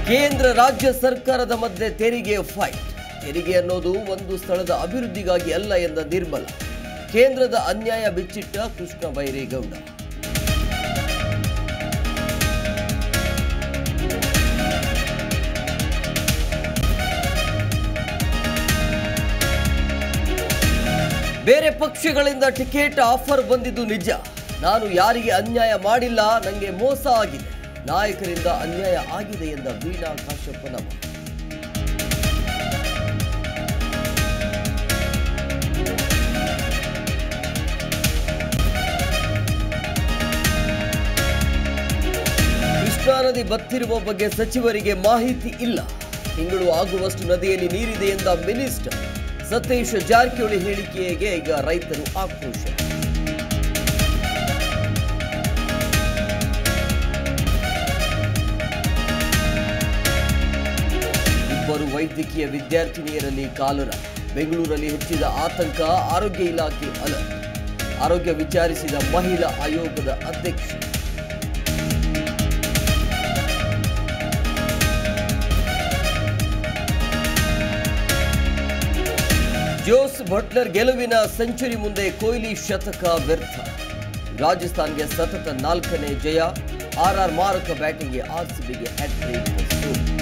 ಕೇಂದ್ರ ರಾಜ್ಯ ಸರ್ಕಾರದ ಮಧ್ಯೆ ತೆರಿಗೆ ಫೈಟ್. ತೆರಿಗೆ ಅನ್ನೋದು ಒಂದು ಸ್ಥಳದ ಅಭಿವೃದ್ಧಿಗಾಗಿ ಅಲ್ಲ ಎಂದ ನಿರ್ಮಲ. ಕೇಂದ್ರದ ಅನ್ಯಾಯ ಬಿಚ್ಚಿಟ್ಟ ಕೃಷ್ಣ ಬೈರೇಗೌಡ. ಬೇರೆ ಪಕ್ಷಗಳಿಂದ ಟಿಕೆಟ್ ಆಫರ್ ಬಂದಿದ್ದು ನಿಜ. ನಾನು ಯಾರಿಗೆ ಅನ್ಯಾಯ ಮಾಡಿಲ್ಲ, ನನಗೆ ಮೋಸ ಆಗಿದೆ. ನಾಯಕರಿಂದ ಅನ್ಯಾಯ ಆಗಿದೆ ಎಂದ ವೀಣಾ ಕಾಶ್ಯಪನವ. ಕೃಷ್ಣಾ ನದಿ ಬತ್ತಿರುವ ಬಗ್ಗೆ ಸಚಿವರಿಗೆ ಮಾಹಿತಿ ಇಲ್ಲ. ತಿಂಗಳು ಆಗುವಷ್ಟು ನದಿಯಲ್ಲಿ ನೀರಿದೆ ಎಂದ ಮಿನಿಸ್ಟರ್. ಸತೀಶ್ ಜಾರಕಿಹೊಳಿ ಹೇಳಿಕೆಗೆ ಈಗ ರೈತರು ಆಕ್ರೋಶ. ಇಬ್ಬರು ವೈದ್ಯಕೀಯ ವಿದ್ಯಾರ್ಥಿನಿಯರಲ್ಲಿ ಕಾಲರ. ಬೆಂಗಳೂರಲ್ಲಿ ಹೆಚ್ಚಿದ ಆತಂಕ. ಆರೋಗ್ಯ ಇಲಾಖೆ ಅಲರ್ಟ್. ಆರೋಗ್ಯ ವಿಚಾರಿಸಿದ ಮಹಿಳಾ ಆಯೋಗದ ಅಧ್ಯಕ್ಷ. ಜೋಸ್ ಬಟ್ಲರ್ ಗೆಲುವಿನ ಸೆಂಚುರಿ ಮುಂದೆ ಕೊಹ್ಲಿ ಶತಕ ವ್ಯರ್ಥ. ರಾಜಸ್ಥಾನ್ಗೆ ಸತತ 4ನೇ ಜಯ. ಆರ್ಆರ್ ಮಾರಕ ಬ್ಯಾಟಿಂಗ್ಗೆ ಆರ್ಸಿಬಿಗೆ ಹ್ಯಾಟ್ರಿಕ್.